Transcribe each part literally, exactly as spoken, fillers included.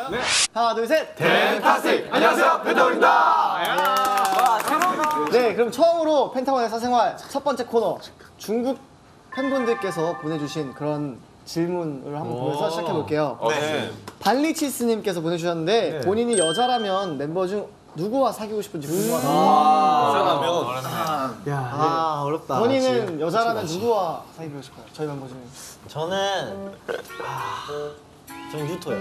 네. 하나, 둘, 셋. 펜타스틱! 안녕하세요, 펜타곤입니다. 네, 그럼 처음으로 펜타곤의 사생활 첫 번째 코너 중국 팬분들께서 보내주신 그런 질문을 한번 보면서 시작해 볼게요. 네. 발리치스님께서 보내주셨는데 네. 본인이 여자라면 멤버 중 누구와 사귀고 싶은지 궁금하다. 여자라면 아, 어렵다. 본인은 여자라면 누구와 사귀고 싶어요? 저희 멤버 중에. 저는 저는 유토요.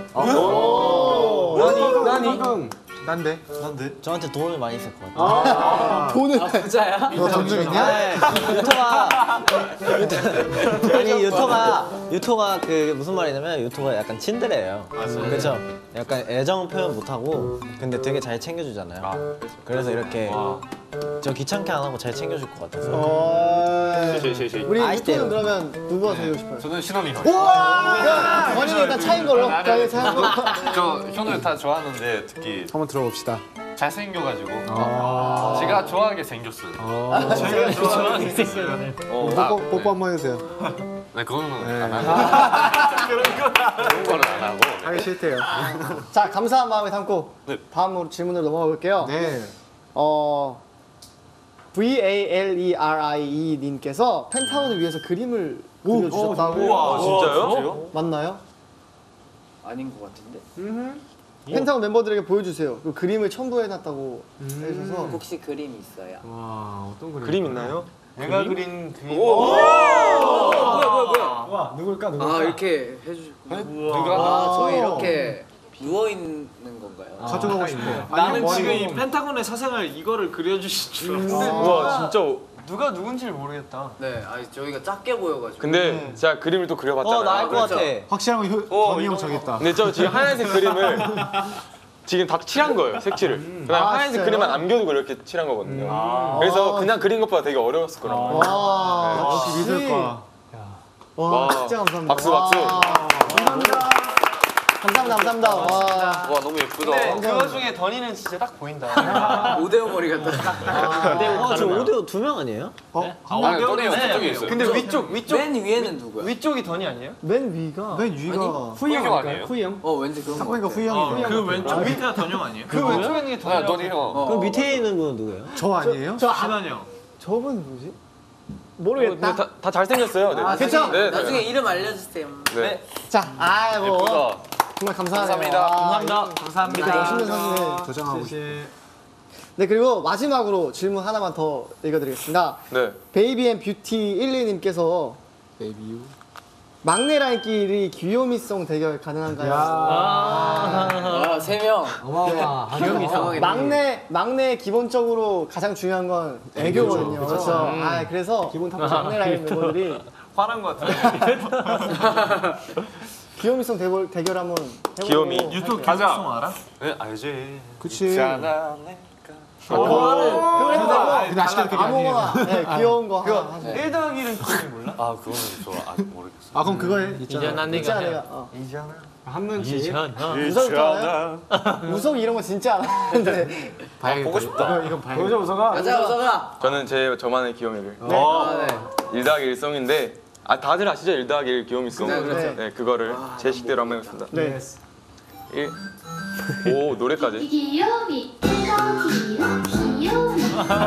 나니? 나니? 난데? 난데? 저한테 도움이 많이 있을 것 같아요. 아, 돈을. 부자야? 너 돈 좀 있냐? 네, 유토가 유토, 아니 유토가 유토가 그 무슨 말이냐면 유토가 약간 친드레예요. 그렇죠? 약간 애정 표현 못 하고 근데 되게 잘 챙겨주잖아요. 아, 그래서 이렇게 와. 저 귀찮게 안 하고 잘 챙겨줄 것 같아서. 어... 우리 유토는 그러면 누구와 사귀고 싶어요? 저는 신원이. 우와! 본인이 일단 차인 걸로. 저희 차인 걸로. 저 현우 다 좋아하는데 특히 한번 들어봅시다. 잘생겨가지고 아 제가 좋아하게 생겼어요. 아 제가 좋아하게 생겼네. 어, 뽀뽀, 뽀뽀 한번 해주세요. 네, 그거는 네. 안 하고 그런 거는 안 하고. 하기 싫대요. 자, 감사한 마음에 담고 네. 다음으로 질문으로 넘어가 볼게요. 네. 어, 브이에이엘이알아이이 님께서 펜타곤을 위해서 그림을 그려주셨다고. 우와, 진짜요? 맞나요? 아닌 것 같은데? 펜타곤 멤버들에게 보여주세요. 그 그림을 첨부해놨다고 해주셔서. 혹시 그림 있어요? 와 어떤 그림? 그림 있나요? 내가 그린 그림. 뭐야 뭐야 뭐야? 와 누굴까 누굴까? 아 이렇게 해주셨구나. 누가? 아 저희 이렇게 누워 있는 건가요? 가져가고 싶어. 나는 지금 이 펜타곤의 사생활 이거를 그려주실 줄 알았어. 우와 진짜. 누가 누군지를 모르겠다. 네, 아니 저희가 작게 보여가지고. 근데 제가 그림을 또 그려봤잖아요. 어, 나 알 것 그렇죠. 같아. 확실한 건 어, 전이 형 이거- 저기 있다. 근데 저 지금 하얀색 그림을 지금 다 칠한 거예요, 색칠을. 그냥 아, 하얀색 진짜요? 그림만 남겨두고 이렇게 칠한 거거든요. 그래서 그냥 그린 것보다 되게 어려웠을 거라고. 와, 역시 미술과. 와, 와. 진짜 감사합니다. 박수, 박수. 와, 감사합니다. 감사합니다, 감사합니다. 와. 와, 너무 예쁘다. 그거 중에 던이는 진짜 딱 보인다. 오데오 머리 같다. 근데 와, 지금 오디오 두 명 아니에요? 어? 아니, 떠네요. 저쪽에 있어요. 근데 위쪽 위쪽 맨 위에는 누구야? 위쪽이 던이 아니에요? 맨 위가. 맨 위가 후이 형 아니에요? 후이 형? 어 왠지 그런 거 사건이가 같아. 후이 형이에요. 그 왼쪽 밑에가 던형 아니에요? 그 왼쪽에 있는 게 아, 던이. 떠네 형. 어, 그럼 어. 밑에 있는 분은 누구예요? 저 아니에요? 저, 아, 신한 형. 저분 누구지? 근데 모르겠다. 다, 다 잘생겼어요. 네. 아, 그쵸? 네, 네. 나중에 이름 알려주세요. 네. 자, 아, 뭐. 예쁘다. 정말 감사하네요. 감사합니다. 와, 감사합니다. 이렇게 감사합니다. 멋있는 사진을. 저장하고 싶어. 네, 그리고 마지막으로 질문 하나만 더 읽어드리겠습니다. 네. 베이비앤 뷰티 일일 님께서 베이비 유. 막내 라인끼리 귀요미송 대결 가능한가요? 아, 세 명. 어마어마. 기억이 상황이 막내 막내 기본적으로 가장 중요한 건 애교거든요. 그렇죠. 아, 그래서 기본 막내 라인 멤버들이 화난 것 같아. 귀요미송 대결 대결 한번 해보고. 귀요미. 유튜브 가자. 교육송 알아? 네, 알지. 그치. 있잖아, 내가. 그거는 그거 해보고 근데 아쉽게도 그게 아니에요. 아무거나 네, 귀여운 거 하나 하세요. 일 더하기 일은 기억이 몰라? 아, 그거는 저 아, 모르겠어. 아 그럼 그거 해. 있잖아. 있잖아 내가. 어. 한 명씩. 우석 좋아요? 우석 이런 거 진짜 안 하는데. 봐야겠다. 보고 싶다. 이거, 이건 봐야겠다. 보여줘 우석아. 가자 우석아. 저는 제 저만의 귀요미를. 아, 네. 일 더하기 일송인데 아 다들 아시죠? 일 더하기 일 귀요미송. 네, 그렇죠. 네, 그거를 제 식대로 한번 해보겠습니다. 네. 일. 오, 노래까지. 귀요미 이거 귀요 귀요미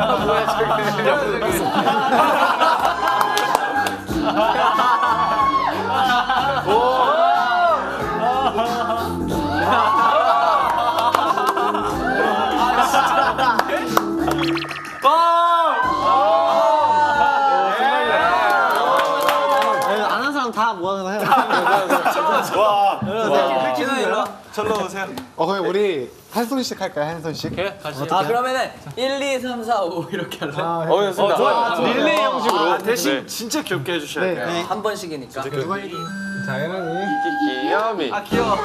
안 한 사람 다 모아서 해요. 진호 일로 와. 절로 오세요. 어 그럼 우리 한 손씩 할까요? 한 손씩? 아 그러면은 일, 이, 삼, 사, 오 이렇게 할래? 아, 어, 좋습니다. 좋아요. 릴레이 형식으로. 아, 대신 네. 진짜 귀엽게 해주셔야 네. 돼요. 네. 한 번씩이니까. 누가 일 위? 자연이. 귀요미. 아 귀여워.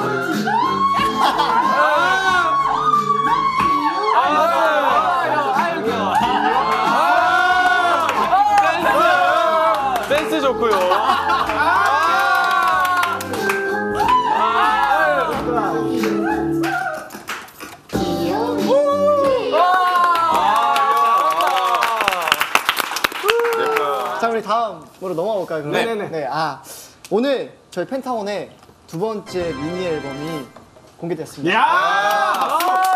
댄스 좋고요. 자, 우리 다음으로 넘어가 볼까요? 그러면? 네네네. 네. 아, 오늘 저희 펜타곤의 두 번째 미니 앨범이 공개됐습니다. 야!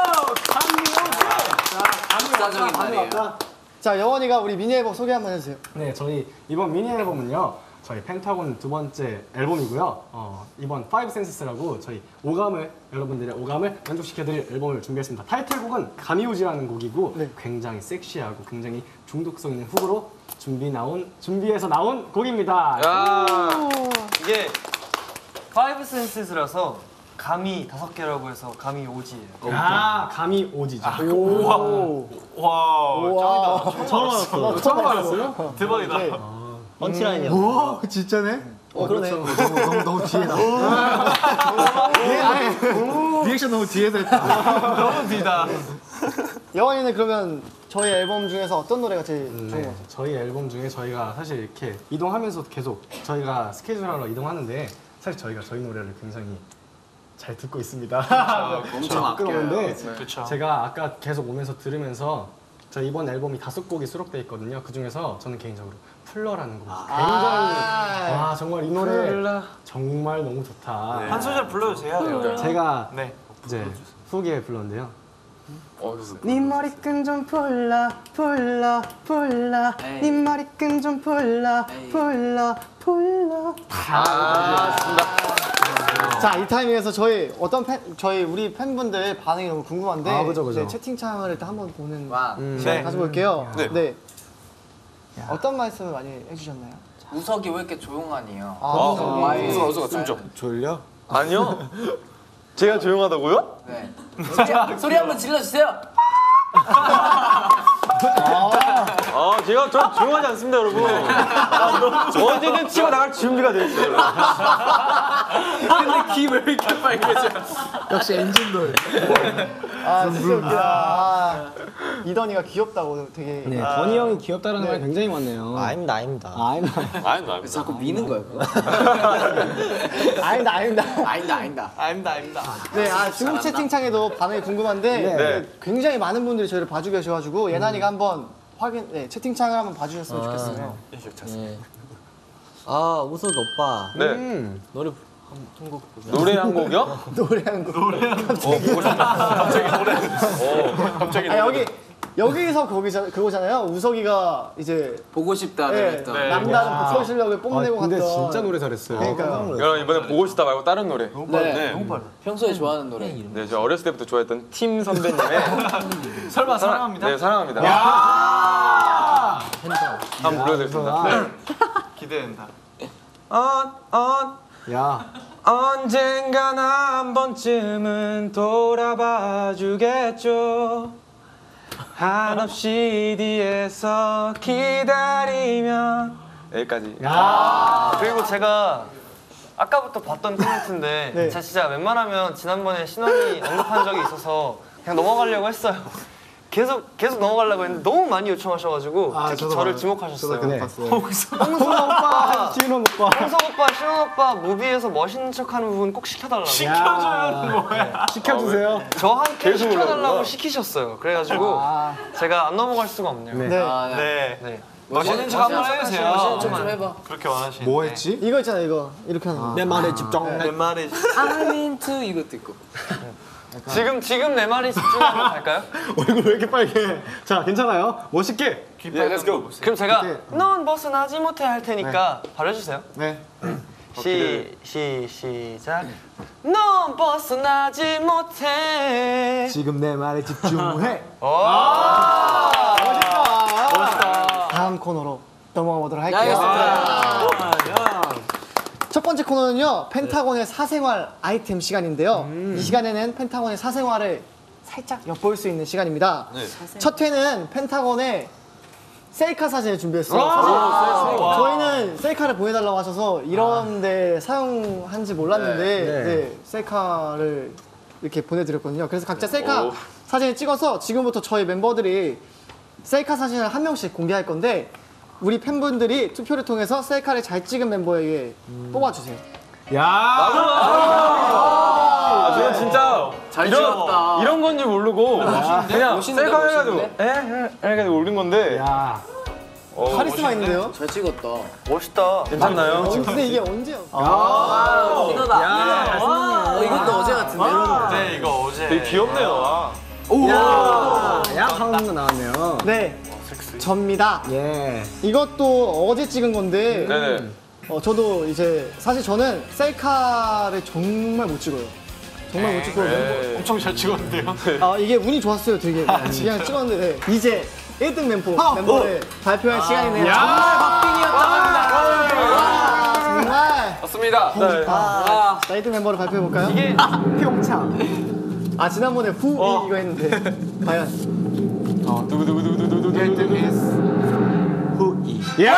역사적인 날이에요. 자, 영원이가 우리 미니 앨범 소개 한번 해주세요. 네, 저희 이번 미니 앨범은요. 저희 펜타곤 두 번째 앨범이고요. 어, 이번 파이브 센스라고 저희 오감을 여러분들의 오감을 만족시켜드릴 앨범을 준비했습니다. 타이틀곡은 가미오지라는 곡이고 네. 굉장히 섹시하고 굉장히 중독성 있는 훅으로 준비 나온 준비해서 나온 곡입니다. 야 이게 파이브 센스라서 감이 다섯 개라고 해서 감이 오지예요. 아, 가미오지죠. 오. 와, 우와. 짱이다. 처음 알았어. 처음 알았어요? 대박이다. 네. 펀치라인이야. 오, 진짜네? 어, 그러네. 너무 너무 너무 뒤에 나. 예, 아니. 리액션 너무 뒤에서 했다. 너무 뒤다. 영원이는 그러면 저희 앨범 중에서 어떤 노래가 제일 좋은 것 네, 같아요? 저희 앨범 중에 저희가 사실 이렇게 이동하면서 계속 저희가 스케줄하러 이동하는데 사실 저희가 저희 노래를 굉장히 잘 듣고 있습니다. 엄청 부끄러운데 그쵸. 제가 아까 계속 오면서 들으면서 저 이번 앨범이 다섯 곡이 수록돼 있거든요. 그 중에서 저는 개인적으로 풀러라는 곡이 굉장히 와 정말 이 노래 정말 너무 좋다. 네. 한 소절 불러주세요. 제가 네. 이제 후기에 불렀는데요. 어, 네 머리끈 좀 풀라 풀라 풀라 에이. 네 머리끈 좀 풀라 에이. 풀라 풀라. 아 자, 이 타이밍에서 저희 어떤 팬, 저희 우리 팬분들 반응이 너무 궁금한데 아, 그죠, 그죠. 네, 채팅창을 일단 한번 보는 와. 시간 네. 가져볼게요. 네. 네. 어떤 말씀을 많이 해주셨나요? 우석이 왜 이렇게 조용하니요? 아, 어, 우석이. 우석아, 우석아, 좀 좀. 졸려? 아니요. 제가 조용하다고요? 네. 소리, 소리 한번 질러주세요. 아 제가 저 조용하지 않습니다 여러분. 언제든 치고 나갈 준비가 돼 있어요. 근데 귀 왜 이렇게 빨개져? 역시 엔진돌. 아, 진짜 웃기다. 아, 이던이가 귀엽다고 되게. 네, 건이 형이 귀엽다라는 말이 굉장히 많네요. 아닙니다, 아닙니다. 아닙니다. 아니, 나 자꾸 미는 거야 그거? 아닙니다, 아닙니다. 아니다 아니다. 아닙니다, 아닙니다. 네, 아, 중국 채팅창에도 반응이 궁금한데 네. 굉장히 많은 분들이 저희를 봐주고 계셔가지고 예난이가 한번 확인, 네, 채팅창을 한번 봐주셨으면 좋겠어요. 네. 아, 우석 오빠. 네. 음. 노래 한곡 노래 한 곡이요? 노래 한 곡. 갑자기 아, 여기 여기서 거기잖아, 그거잖아요. 우석이가 이제 보고 싶다를 네, 했던. 네. 남다른 보컬 실력을 아, 뽐내고 근데 갔던. 진짜 노래 잘했어요. 그러니까요. 여러분 이번에 보고 싶다 말고 다른 노래. 네. 너무 빨라. 평소에 좋아하는 노래. 네, 저 어렸을 때부터 좋아했던 팀 선배님의 설마 사랑합니다. 네, 사랑합니다. 한번 불러드리겠습니다. 네. 기대된다. on, on. 야, 언젠간 한 번쯤은 돌아봐 주겠죠. 한없이 뒤에서 기다리면 여기까지. 그리고 제가 아까부터 봤던 코멘트인데 네. 제가 진짜 웬만하면 지난번에 신원이 언급한 적이 있어서 그냥 넘어가려고 했어요. 계속 계속 넘어가려고 했는데 너무 많이 요청하셔가지고 특히 저를 지목하셨어요. 네. 홍석 오빠, 신원 오빠. 홍석 오빠, 신원 오빠 무비에서 멋있는 척하는 부분 꼭 시켜달라고. 시켜줘요는 뭐야? 시켜주세요. 저한테 계속 시켜달라고 올라오구나. 시키셨어요. 그래가지고 제가 안 넘어갈 수가 없네요. 네. 아, 네. 네. 네. 멋있는 척 한번 해주세요. 멋있는 척 좀 해봐. 그렇게 원하시는데. 뭐 했지? 이거 있잖아, 이거 이렇게 하는 거. 내 말에 집중. 내 말이 I'm into 이것도 있고. 지금 지금 내 말이 집중하면 갈까요? 얼굴 왜 이렇게 빨개? 자, 괜찮아요? 멋있게. 네, let's go. 그럼 제가 네. 넌 벗어나지 못해 할 테니까 바로 해주세요. 네. 시, 시, 시작. 넌 벗어나지 못해. 지금 내 말에 집중해. 다음 코너로 넘어가 보도록 할게요. 알겠습니다. 첫 번째 코너는요, 펜타곤의 사생활 아이템 시간인데요. 이 시간에는 펜타곤의 사생활을 살짝 엿볼 수 있는 시간입니다. 첫 회는 펜타곤의 셀카 사진을 준비했어요. 사실 저희는 셀카를 보내달라고 하셔서 이런 데 사용한지 몰랐는데 네. 네, 셀카를 이렇게 보내드렸거든요. 그래서 각자 셀카 사진을 찍어서 지금부터 저희 멤버들이 셀카 사진을 한 명씩 공개할 건데 우리 팬분들이 투표를 통해서 셀카를 잘 찍은 멤버에게 뽑아주세요. 야. 아, 저는 진짜 잘 이런, 찍었다. 이런 건지 모르고 그냥 멋있는데, 셀카 해가지고 멋있는데? 에? 에? 해가지고 올린 건데 야. 어, 카리스마 있는데요? 잘 찍었다. 멋있다. 괜찮나요? 어, 근데 이게 언제요? 이거다. 와, 이거 이것도 어제 같은데. 네, 이거 어제. 되게 귀엽네요. 야, 방금 나왔네요. 네, 접니다. 예. 이것도 어제 찍은 건데 네네. 어, 저도 이제 사실 저는 셀카를 정말 못 찍어요. 정말 못 찍고 멤버, 엄청 잘 찍었는데요. 아 이게 운이 좋았어요 되게. 그냥 찍었는데 네. 이제 일 등 멤버, 멤버를 발표할 시간이네요. 정말 박빙이었다고 합니다. 정말. 맞습니다. 네. 아, 자, 일 등 멤버를 발표해볼까요? 이게 평창. 아 지난번에 후 이- 이거 했는데 과연 두구두구두구두구두구. 일 등 is 후이.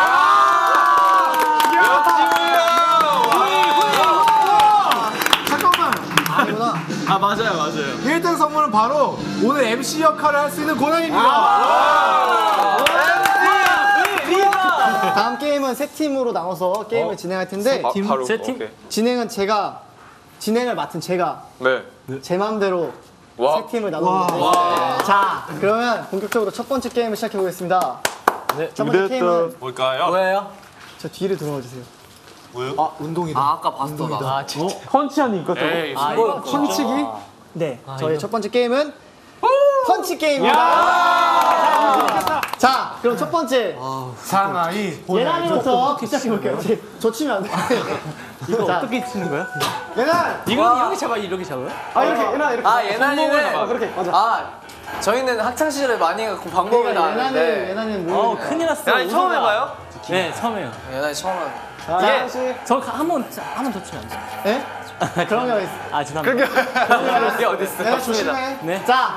잠깐만. 아니구나. 아 맞아요 맞아요. 일 등 선물은 바로 오늘 엠씨 역할을 할 수 있는 고난입니다. 다음 게임은 세 팀으로 나눠서 게임을 진행할 텐데 바, 바로 세 팀? 오케이. 진행은 제가 진행을 맡은 제가 네. 제 마음대로 와. 세 팀을 나눠보는데 자 그러면 본격적으로 첫 번째 게임을 시작해 보겠습니다. 네, 첫 번째 게임은 뭘까요? 뭐예요? 저 뒤를 돌아와 주세요. 아 운동이다. 아 아까 봤어 나. 펀치하는 이거 에이, 아 이거 펀치기? 네, 저희 첫 번째 게임은 펀치 게임입니다. 자, 그럼 첫 번째 상하이. 예란이부터 시작해 볼게요. 저 치면 안 돼. 이거 어떻게 치는 거야? 얘는 이거 이렇게 잡아 이렇게 잡아요? 아 이렇게 예란 이렇게. 아 예난이는 아, 그렇게 맞아. 아 저희는 학창 시절에 많이 해갖고 방법을 그러니까 다 예란이 아는데. 예란이는 뭐? 큰일 났어. 야, 처음 해봐요? 네 처음 해요. 예난이 처음 해. 자, 예란 씨. 저한번한번더 치면 안 돼. 예? 그런 게 있어. 아 죄송합니다. 그게 어딨어? 예란 조심해. 네. 자,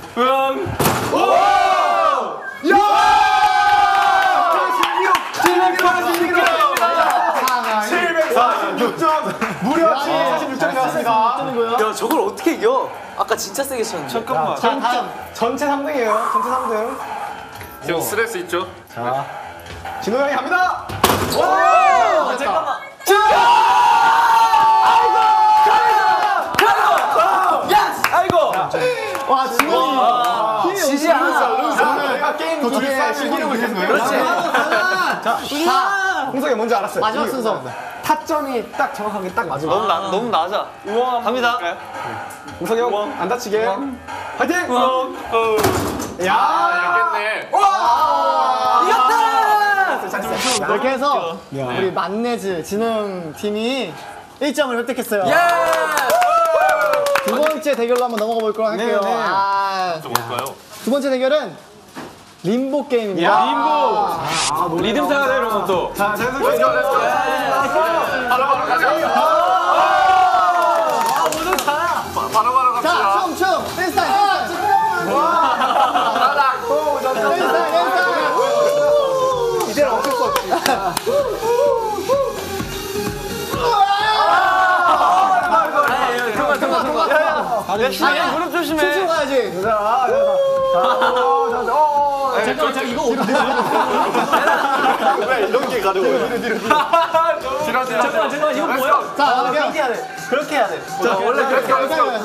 칠백사십육 점 무려 칠백사십육 점이 나왔습니다. 뜨는 거예요? 야 저걸 어떻게 이겨? 아까 진짜 세게 쳤는데. 잠깐만. 자, 다음. 전체 삼 등이에요. 전체 삼 등. 지금 스트레스 있죠? 진호 형이 갑니다. 아, 잠깐만. 와, 지금 힘이 지지 않아. 저희가 게임 도중에 실기를 했어요. 그렇지. 자, 자, 홍석이 뭔지 알았어요. 마지막 이- 순서. 타점이 딱 정확하게 딱 맞으면. 너무 나 너무 낮아. 갑니다. 홍석이 형 안 다치게. 화이팅! 야! 알겠네. 이렇게 해서 우리 만네즈 진흥 팀이 일 점을 획득했어요. 예. 두 번째 대결로 한번 넘어가 볼 거로 할게요. 네, 네. 아, 또 뭘까요? 두 번째 대결은 림보 게임입니다. 림보. 리듬 타야 돼, 이런 것도. 자, 재석 씨 이겨. 바로 바로 가자. 바로 바로 갑시다. 자, 춤, 춤, 댄스 타임, 댄스 타임. 댄스 타임, 댄스 타임. 이제는 어쩔 수 없지. 통과 통과 통과. 야, 신이 무릎 조심해. 춤추고 가야지. 자, 자, 자, 자, 어, 잠깐만 잠깐 이거 어떻게? 왜 이런 게 가려고? 뒤로, 뒤로, 뒤로. 잠깐만 잠깐만 이거 뭐야? 자, 그렇게 해야 돼. 그렇게 해야 돼. 자, 원래 그렇게 하면.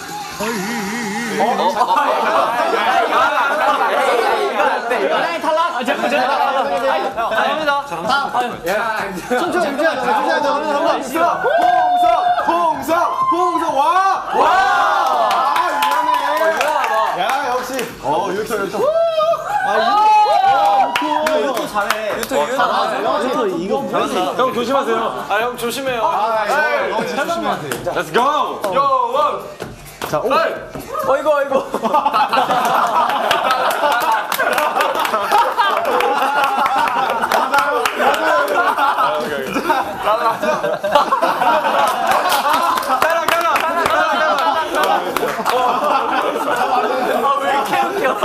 예란이 탈락. 아 잠깐 잠깐. 갑니다. 다음. 천천히 유지하자. 유지하자. 홍석, 홍석, 홍석, 홍석, 와! 와! 아, 위험해. 야, 역시. 어, 유토, 유토. 이것도 잘해. 유토 유토. 이거 이거 잘한다. 형 조심하세요. 아, 형 조심해요. 아, 예, 어, 진짜 조심해야 돼. Let's go. 요, 원. 자, 오. 어이구 어이구. 아왜 이렇게 웃겨?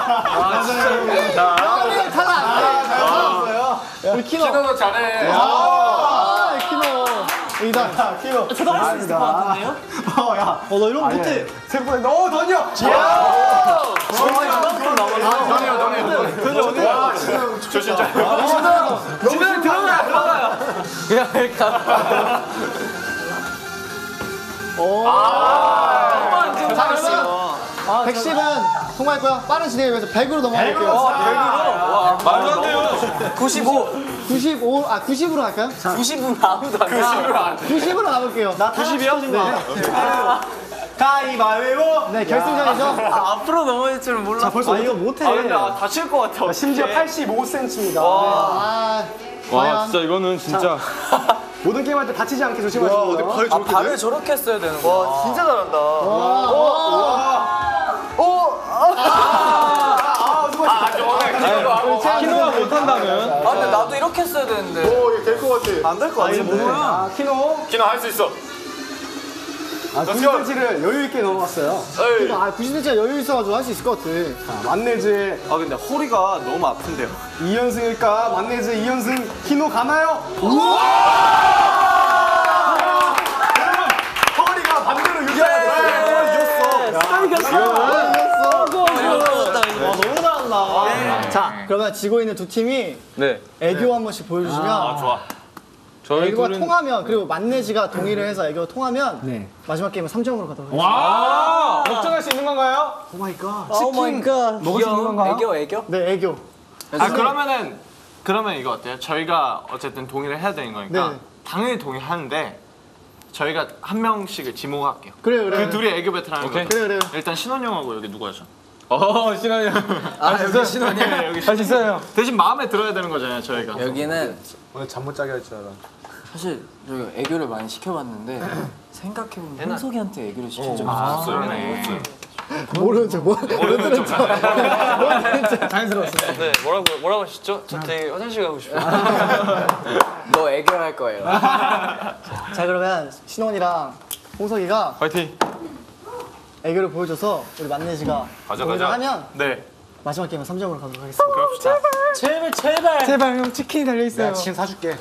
예란이 탈락. 우리 키노. 키노도 잘해. 아, 키노. 일단 자, 키로. 저도 할 수 있을 것 같은데요? 어, 야. 어, 너 이런 거 못해. 생각보다 너무 던져. 야! 던해요, 던해요. 와, 조심 잘. 집에 들어가요 들어가요. 그냥 이렇게. 오. 아, 지금 자, 잘했어요. 아, 백십은 통과했고요. 빠른 진행을 위해서 백으로 넘어갈게요. 말도 안 돼요. 구십오. 구십오, 아 구십으로 갈까요? 구십은 아무도 안 돼. 구십으로 안 돼. 구십으로 가볼게요. 나 구십이요? 네. 가위바위보. 네, 결승전이죠. 아, 앞으로 넘어질 줄은 몰라. 자, 벌써 아, 이거 못해. 아 근데 아, 다칠 것 같아. 심지어 팔십오 센티미터입니다. 아, 와 과연 진짜 이거는 진짜. 모든 게임할 때 다치지 않게 조심하시고요. 아, 발을 저렇게 했어야 되는 거야. 와 진짜 잘한다. 키노가 못한다면. 아, 근데 나도 이렇게 했어야 되는데. 될것 같아. 안 될 것 같아. 뭐야? 키노. 키노 할 수 있어. 아, 구십 센티미터를 여유 있게 넘어갔어요. 아, 구십 센티미터 여유 있어가지고 할 수 있을 것 같아. 자, 만네즈의 아 근데 허리가 너무 아픈데요. 이 연승일까? 만네즈 이 연승 키노 가나요? 우와! 여러분, 허리가 반대로 유지해야 돼. 아, 이겼어. 너무 잘한다. 자, 그러면 지고 있는 두 팀이 네. 애교 한 번씩 보여주시면 아 좋아. 저희 애교가 둘은 통하면, 그리고 만내지가 동의를 해서 애교가 통하면 네. 마지막 게임은 삼 점으로 가도록 하겠습니다. 와 역전할 수 있는 건가요? 오 마이 갓. 오 마이 갓. 먹을 수 있는 건가요? 애교, 애교? 네, 애교. 아 그러면은 그러면 이거 어때요? 저희가 어쨌든 동의를 해야 되는 거니까 네. 당연히 동의하는데 저희가 한 명씩을 지목할게요. 그래요, 그래요. 그 둘이 애교 배틀하는 거. 오케이. 그래요, 그래요. 일단 신원 형하고 여기 누구였죠? 어 신원이 형. 아, 여기 신원이. 네, 여기 할 수 있어요. 대신 마음에 들어야 되는 거잖아요, 저희가. 여기는 오늘 잠 못 자게 할 줄 알아. 사실 저희가 애교를 많이 시켜봤는데 생각해보면 현석이한테 애교를 시킨 적이 없어요. 없어요. 모르는 척, 뭐, 모르는 척. 모르는 척. 자연스러웠어요. 네 뭐라고 뭐라고 하셨죠? 저 되게 화장실 가고 싶어요. 너 애교할 거예요. 자, 그러면 신원이랑 홍석이가 파이팅. 애교를 보여줘서 우리 만내지가 가자, 동의를 가자. 하면 네. 마지막 게임은 삼 점으로 가도록 하겠습니다. 그럽시다. 제발 제발. 제발 형 치킨이 달려있어요. 내가 치킨 사줄게.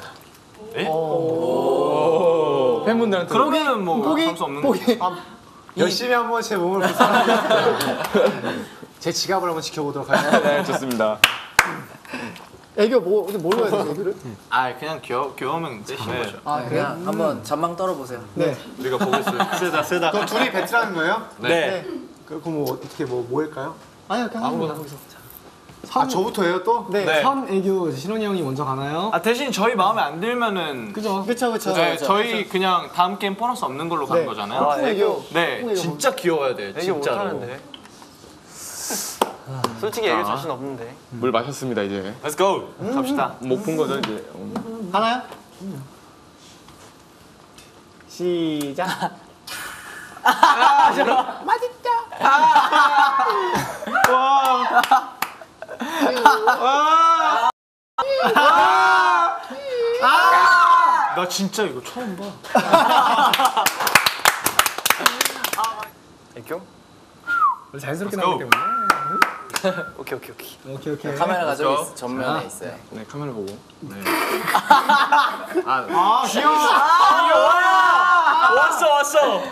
팬분들한테. 그러면은 뭐 포기? 할 수 없는 포기. 거. 열심히 한번 제 몸을 불쌍하게. 제 지갑을 한번 지켜보도록 하겠습니다. 네 좋습니다. 애교 뭐, 근데 뭘로 해야 되지, 애교를? 아 그냥 귀여 귀여우면 되신 거죠. 아, 그래요? 그냥 한번 전망 떨어보세요. 네. 우리가 보겠어요. 세다 세다. 그럼 둘이 배틀하는 거예요? 네. 그럼 뭐 어떻게 뭐 뭐 할까요? 아니요, 그냥 아무거나 거기서. 아 저부터 해요 또? 네. 네. 선 애교 신원이 형이 먼저 가나요? 아 대신 저희 마음에 안 들면은 그죠? 그쵸, 그쵸. 네, 저희 그냥 다음 게임 보너스 없는 걸로 가는 네. 거잖아요. 아, 애교. 네, 애교. 진짜 귀여워야 돼요. 애교 진짜로. 못하는데. 솔직히 애교 자신 없는데. 물 마셨습니다 이제. Let's go. 갑시다. 못 푼 거죠 이제. 하나요? 시작. 나 진짜 이거 처음 봐. 애교? 자연스럽게 Let's 나오기 go. 때문에. 오케이 오케이 오케이. 오케이 오케이. 카메라가 저기 있- 전면에 있어요. 네 카메라 보고. 아 귀여워. 왔어 왔어.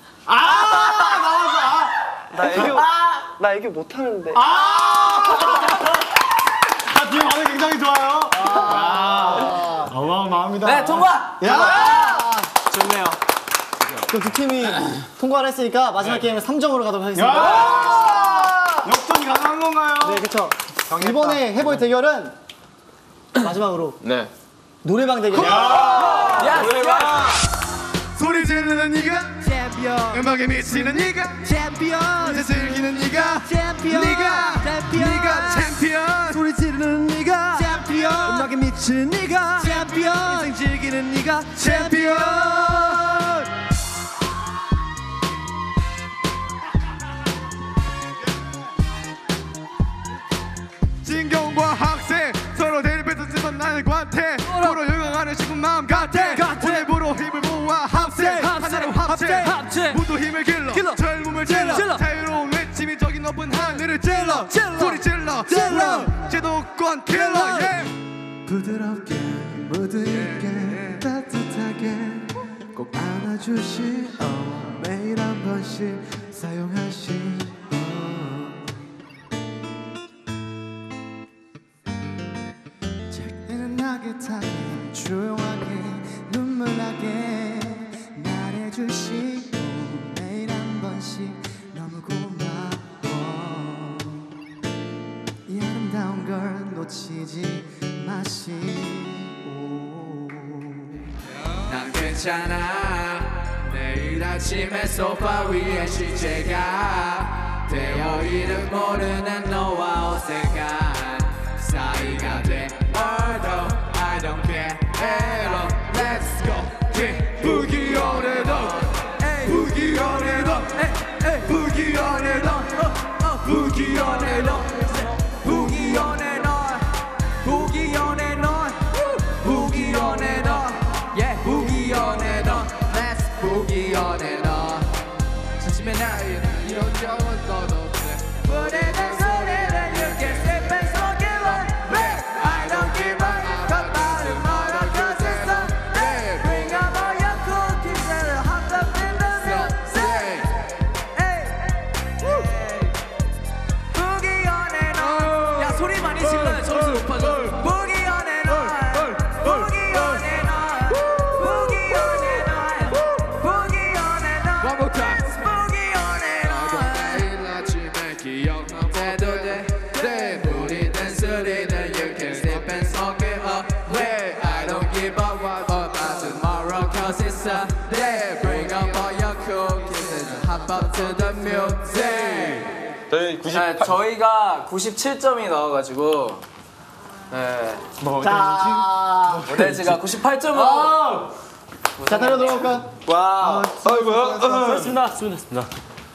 나 애교 나 애교 못하는데. 아 뒤에 반응 굉장히 좋아요. 아 어마어마합니다. 네, 통과! 야. 좋네요. 그럼 두 팀이 통과를 했으니까 마지막 게임은 삼 점으로 가도록 하겠습니다. 야. 역전이 가능한 건가요? 네, 그쵸. 이번에 해볼 대결은 마지막으로 네. 노래방 대결. 야, 소리 지르는 네가 챔피언. 음악에 미치는 네가 챔피언. 이제 즐기는 네가 챔피언. 네가 네가 챔피언. 소리 지르는 네가 챔피언. 음악에 미치는 네가 챔피언. 인생 즐기는 네가 챔피언. 진경과 학생 서로 대립했었지만 나는 관태 서로 열광하는 지금 마음 같아 오늘부로 힘을 모아 합세 하나로 합체 모두 힘을 길러 젊음을 질러 자유로운 외침이 저기 높은 하늘을 찔러 소리 질러 제도권 킬러 부드럽게 모두에게 따뜻하게 꼭 안아주시오 매일 한 번씩 사용하시오 나게 타게 조용하게 눈물 나게 말해주시고 매일 한 번씩 너무 고마워 버리지 마시고 난 괜찮아 내일 아침에 소파 위에 시체가 되어 이름 모르는 너와 어색한 사이가 돼 Although I don't care Hello Let's go yeah. 부기연의 너 부기연의 너 부기연의 너 부기연의 너 부기연의 너 부기연의 너 부기연의 너 yeah 부기연의 너 Let's 부기연의 너 진심의 나의 이런 적은 너도 돼 무대는 소리를 You can slip and smoke it like Babe I don't give a fuck about it Mother cause it's a yeah Bring up all your cookies and hop up in the music Hey 부기연의 너 야 소리 많이 질러요 점수 높아져 부기연의 너 부기연의 너 부기연의 너 부기연의 너 One more time 부기연의 너 매일 아침에 기억해도 돼 내 부리는 소리는 You can slip and smoke it away I don't give a what about tomorrow cause it's a day Bring up all your cookies and hop up to the music 저희 구십 네, 저희가 구십칠 점이 나와가지고 네 자, 모델즈가 구십팔 점으로 자 달려 들어갈까? 와 아이고요 수고하셨습니다. 수고하셨습니다.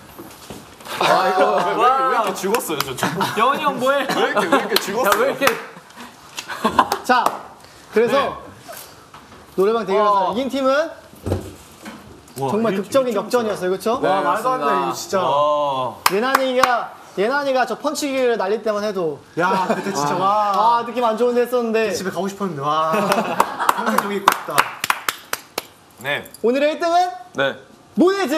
왜 이렇게 죽었어요 저? 여원이 형 뭐해? 왜 이렇게 왜 이렇게 죽었어요? 왜 이렇게 자, 그래서 노래방 대결에서 이긴 팀은 정말 극적인 역전이었어요, 그렇죠? 와 말도 안 돼 이거 진짜. 예난이가 예난이가 저 펀치기를 날릴 때만 해도 야 그때 진짜 와. 아 느낌 안 좋은데 했었는데 집에 가고 싶었는데 와. 평생 저기 있고 싶다. 네. 오늘의 일 등은 네 모네즈.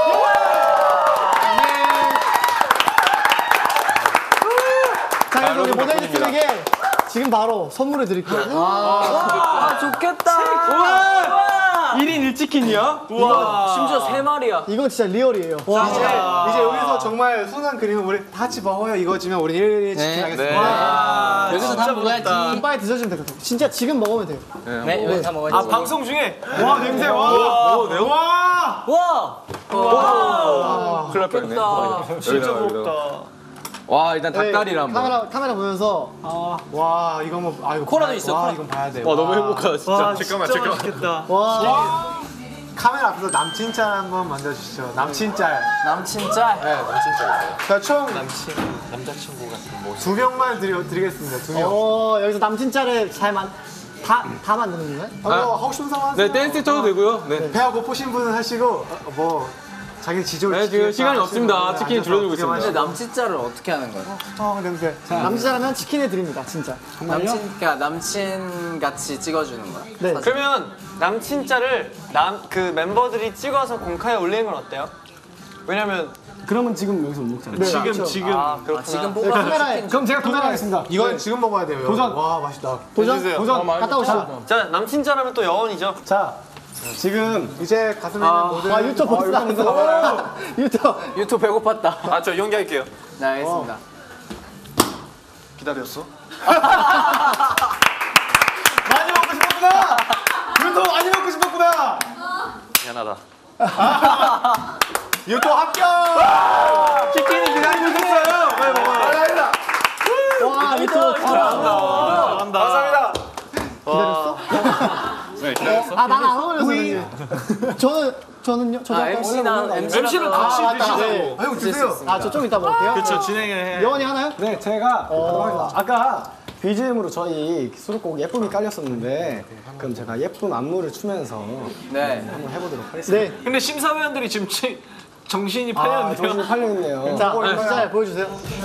자, 그래서 우리 모네즈 팀에게 지금 바로 선물을 드릴게요. 아 좋겠다 일 인 일 치킨이야? 우와 심지어 세 마리야 이건 진짜 리얼이에요. 이제 이제 여기서 정말 순한 그림은 우리 다 같이 먹어요 이거지만 우리 일 일 치킨 하겠습니다. 여기서 다 먹어야지 좀 빨리 드셔주면 될것 같아요. 진짜 지금 먹으면 돼요. 네 여기 다 먹어야지 아 방송 중에 와 냄새 와. 와. 와 큰일 날 뻔했네. 진짜 부럽다. 와 일단 네, 카메라 카메라 보면서 와 이거 뭐 아이고 코라도 봐야- 있어, 와 코라. 이건 봐야 돼. 와 너무 와. 행복하다 진짜. 와 잠깐만 진짜 잠깐만. 맛있겠다. 와 카메라 앞에서 남친 짤 한번 만져주시죠. 남친 짤. 남친 짤 네 남친 짤. 자총 남친 남자친구 같은 모습. 두 명만 드리, 드리겠습니다. 두 명. 어 여기서 남친 짤을 잘만 다 다 만드는 건가요? 아, 뭐 하고 싶은 사람 하세요. 네 댄스 쳐도 되고요. 네. 배가 고프신 분은 하시고 어, 뭐 자기 지조. 네, 지금 시간이 없습니다. 치킨 줄여주고 있습니다. 근데 남친 짤을 어떻게 하는 거야? 어 냄새. 남친 짤하면 치킨을 드립니다, 진짜. 남친 그러니까 남친 같이 찍어주는 거야 네. 그러면 남친 짤을 남 그 멤버들이 찍어서 공카에 올리는 건 어때요? 왜냐면 그러면 지금 여기서 못 먹잖아요. 네, 지금 그렇죠. 지금 아 지금 뽑아서 카메라에 치킨 그럼 제가 도전하겠습니다. 이건 지금 먹어야 돼요. 도전. 와 맛있다. 도전 도전. 갔다 오시죠. 자 남친 짤하면 또 여원이죠. 자 지금 이제 가슴에 있는 모든. 아 유튜브 벌써 나왔어. 유튜브. 유튜브 배고팠다 아 저 연기할게요. 네 알겠습니다 기다렸어? 많이 먹고 싶었구나. 유튜브 많이 먹고 싶었구나. 미안하다. 유튜브 합격. 치킨이 기다리고 있었어요. 빨리 먹어요. 와 유튜브 잘한다. 감사합니다. 기다렸어? 네 기다렸어. 아 나는 안 어울려서 그런지. 저는 저는요. 저도 아 아까 엠씨나 먹는 거 아니에요? 엠씨는 같이 아, 맞다. 드시자고. 네. 아이고 드세요. 아 저 좀 이따 먹을게요. 그렇죠 진행을 해. 여원이 하나요? 네, 제가 하도록 하겠습니다. 아까 비지엠으로 저희 수록곡 예쁨이 깔렸었는데 그럼 제가 예쁨 안무를 추면서 네 한번 해보도록 하겠습니다. 네. 근데 심사위원들이 지금 치, 정신이 아, 팔렸네요. 정신이 팔려있네요. 자 남친 짤 보여주세요.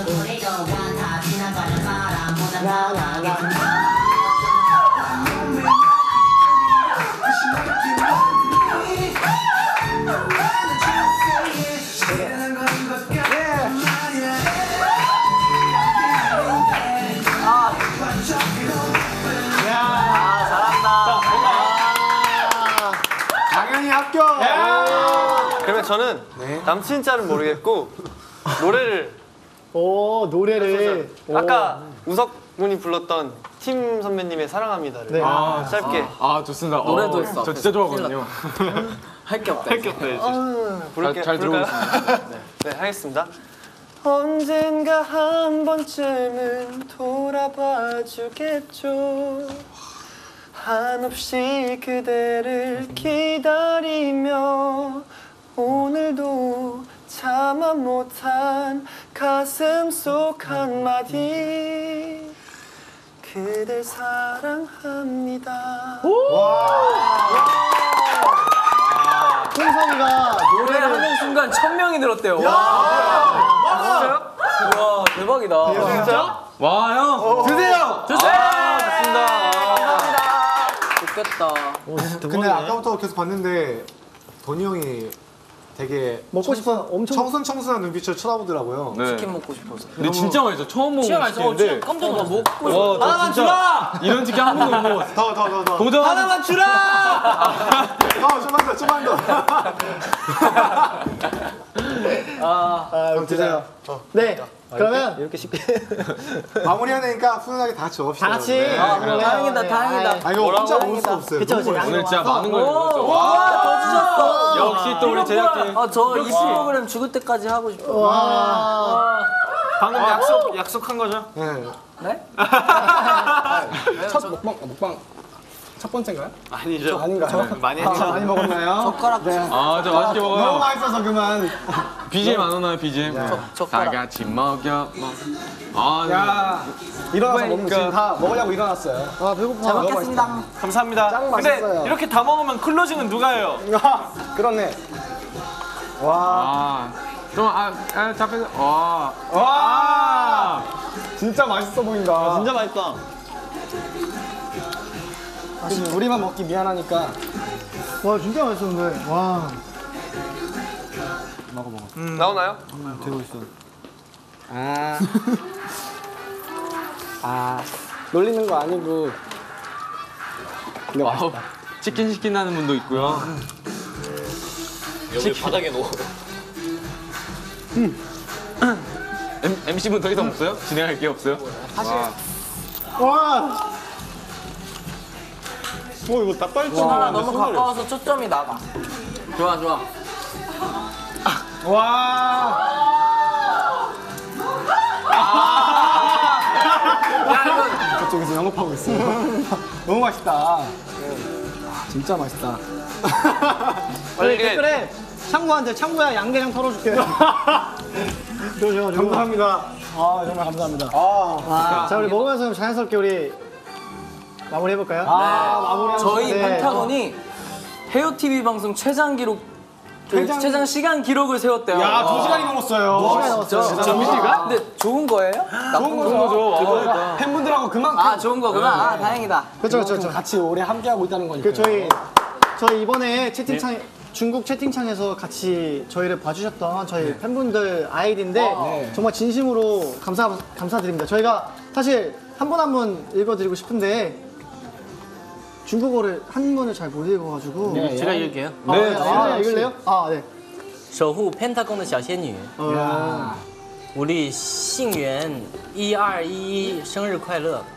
당연히 합격. 그러면 저는 남친 짤은 모르겠고 노래를 오 노래를 아까 우석 군이 불렀던 팀 선배님의 사랑합니다를 네. 아, 짧게 아 좋습니다. 노래도 어, 했어. 저 진짜 좋아하거든요. 할 게 없다. 할 게 없다 이제. 부를게요. 잘 들어보고 부를까요? 네. 네, 하겠습니다. 언젠가 한 번쯤은 돌아봐 주겠죠. 한없이 그대를 기다리며 오늘도 참아 못한 가슴 속 한마디 그댈 사랑합니다. 홍성이가 노래하는 순간 천 명이 늘었대요. 와. 진짜요? 와 대박이다. 진짜? 와 형. 드세요. 주세요. 좋습니다. 좋겠다. 근데 아까부터 계속 봤는데 도니 형이 되게 먹고 싶어 엄청 청순청순한 눈빛으로 쳐다보더라고요. 네. 치킨 먹고 싶어서. 근데 진짜 맛있어. 처음 먹은 치킨인데. 깜짝 놀랐어. 먹고 와, 저 하나만 진짜 이런 치킨 한 번도 못 먹었어. 더 더 더 더. 도전. 하나만 주라. 어, 좀만 더, 좀만 더. 아, 아 드세요. 네. 그러면 이렇게 쉽게 마무리하니까 훈훈하게 다 같이 먹읍시다. 다 같이. 네. 아, 그래. 다행이다, 네, 다행이다. 아이, 아 이거 혼자 먹을 수 없어요. 그쵸, 너무 그쵸. 맛있어요. 오늘 진짜 많은 걸 먹었어. 와, 더 주셨어. 역시 또 우리 제작진. 아, 저 이 프로그램 죽을 때까지 하고 싶어. 와. 방금 약속 약속한 거죠? 네. 네? 첫 먹방 먹방 첫 번째인가요? 아니죠. 아닌가요? 많이 아, 했죠. 많이 먹었나요? 젓가락 네. 아, 저 맛있게 너무 먹어요. 맛있어서 그만. 비지엠 안 오나요, 비지엠? 다 젓가락. 같이 먹여. 먹. 아, 야 일어나서 먹는 그러니까. 지금 다 먹으려고 일어났어요. 아 배고파. 잘 먹겠습니다. 감사합니다. 짱 근데 맛있어요. 이렇게 다 먹으면 클로징은 누가 해요? 그렇네. 와. 아, 좀 아, 아 잠깐. 와. 와. 진짜 맛있어 보인다. 진짜 맛있다. 사실 우리만 먹기 미안하니까 와 진짜 맛있었는데. 와. 나오나요? 아. 아. 놀리는 거 아니고. 근데 와우. 치킨 시킨다는 분도 있고요. 여기 바닥에 놓어. M, 엠씨분 더 이상 없어요? 진행할 게 없어요? 와. 뭐 이거 닭발집. 하나 너무 가까워서 초점이 나가. 좋아, 좋아. 와. 야, 이거 저쪽에서 영업하고 있어요. 너무 맛있다. 진짜 맛있다. 빨리 댓글에 창구한테 창구야 양계장 털어줄게. 감사합니다. 아 정말 감사합니다. 아. 아, 자 우리 먹으면서 자연스럽게 우리 마무리 해볼까요? 아, 마무리하는 저희 네. 펜타곤이 헤어 티비 방송 최장 기록 그 최장- 최장 시간 기록을 세웠대요. 야, 두 시간이 넘었어요. 시간이 넘었어요. 진짜 진짜? 근데 좋은 거예요? 나쁜 거죠? 거죠. 팬분들하고 그만큼 아 좋은 거구나. 아 다행이다. 그렇죠 그렇죠 그렇죠. 같이 오래 함께하고 있다는 거니까. 그 저희 저희 이번에 채팅창 중국 채팅창에서 같이 저희를 봐주셨던 저희 팬분들 아이디인데 네. 정말 진심으로 감사 감사드립니다. 저희가 사실 한 분 한 분 읽어드리고 싶은데 중국어를 한문을 잘 못 읽어가지고 네, 제가 읽을게요. 아, 네, 아, 읽을래요? 아 네. 守护 펜타곤의 小仙女 어, 우리 신元一二一一生日快乐.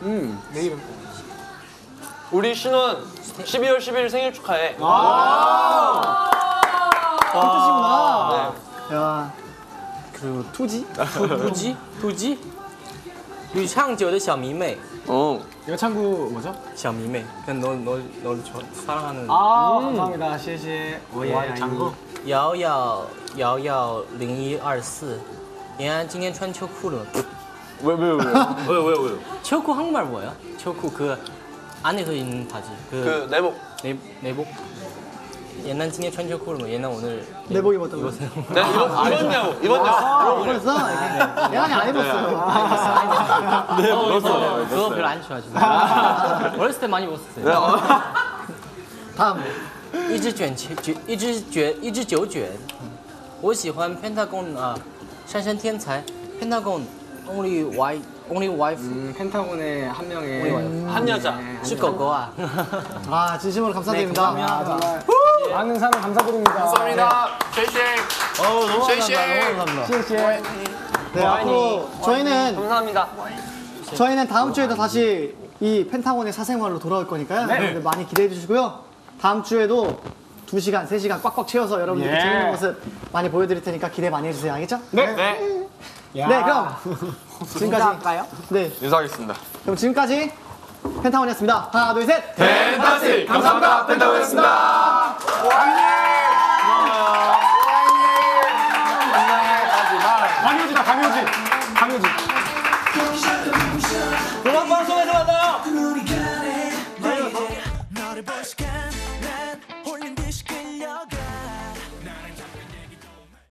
우리 신원 십이월 십일 생일 축하해. 아, 그 뜻이구나. 야, 그리고 투지? 투지? 투지? 吕昌九的小迷妹. 어. 이거 참고 뭐죠? 小迷妹. 그냥 너, 너, 너를 좋아, 사랑하는. 아, 감사합니다. 시시. 오예, 장구. 瑶瑶瑶瑶零一二四. 얘는 今天穿秋裤了. 왜, 왜, 왜? 왜, 왜, 왜? 秋裤 한국말 뭐예요?秋裤 그 안에서 입는 바지. 그, 그 내복. 내, 내복. 얘는 今天穿秋裤了嘛? 얘는 오늘 내복 입었다고요? 입었어요. 내가 입었, 입었냐고. 입었냐고. 아, 그랬어? 얘는 안 입었어요. 네, 그거, 그거 별로 안 좋아하시네. 어렸을 때 많이 입었어요. 다음. 一只卷卷一只卷一只九卷，我喜欢 Pentagon 啊，山山天才 Pentagon only wife only wife 음, 펜타곤의 한 명의 한 여자. 是狗狗啊。 아 진심으로 감사드립니다. 아, 정말 많은 사랑 감사드립니다. 감사합니다. 쉐이쉐이. 어 너무 쉐이쉐이. 감사합니다. 너무 감사합니다. 시시. 네, 앞으로 저희는 감사합니다. 저희는 다음 주에도 다시 이 펜타곤의 사생활로 돌아올 거니까요. 여러분들 많이 기대해 주시고요. 다음 주에도 두 시간, 세 시간 꽉꽉 채워서 여러분들 예. 재밌는 모습 많이 보여드릴 테니까 기대 많이 해주세요. 알겠죠? 네. 네. 네, 그럼 지금까지 할까요? 네, 인사하겠습니다. 그럼 지금까지 펜타곤이었습니다. 하나, 둘, 셋. 펜타스틱 감사합니다. 펜타곤이었습니다. 강효지다, 강효지.